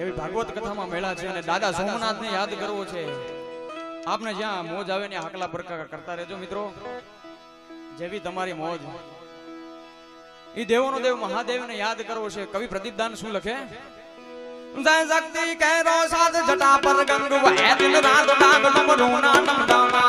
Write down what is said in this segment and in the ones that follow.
એવી ભાગવત કથામાં મેળા છે અને દાદા સોમનાથને યાદ કરવો છે. આપને જ્યાં મોજ આવે ને હાકલા પ્રકાર કરતા રહેજો મિત્રો. જેવી તમારી મોજ. ઈ દેવોનો દેવ મહાદેવને યાદ કરવો છે. કવિ પ્રદીપદાન શું લખે? જય શક્તિ કહેરો સાથ જટા પર ગંગ વહે દિન રાત ડાંગ ડમરૂના ડમડાના.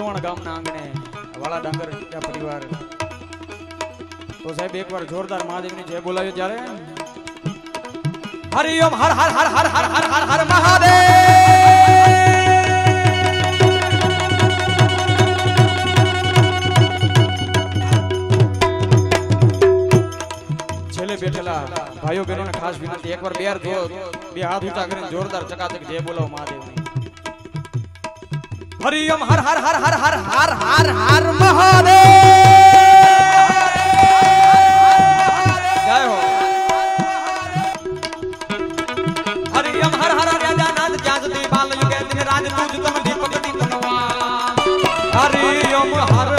મણવણ ગામના આંગણે વાળા ડાંગર પરિવાર તો સાહેબ એકવાર જોરદાર મહાદેવની જય બોલાવ્યો ત્યારે હરિ ઓમ હર હર હર હર હર હર હર હર મહાદેવ છેલ્લે બેઠેલા ભાઈઓ બહેનોને ખાસ વિનંતી એકવાર બે હાથ ઊંચા કરીને જોરદાર ચકાચક જય બોલાવો મહાદેવની હરિ ઓમ હર હર હર હર હર હર હર હર મહાદેવ જય હો હરિ ઓમ હર હર રાજા નાથ જ્યાં સુધી બાલ યુગે દિન રાજ તુજ તમ દીપક દીપનવા હરિ ઓમ હર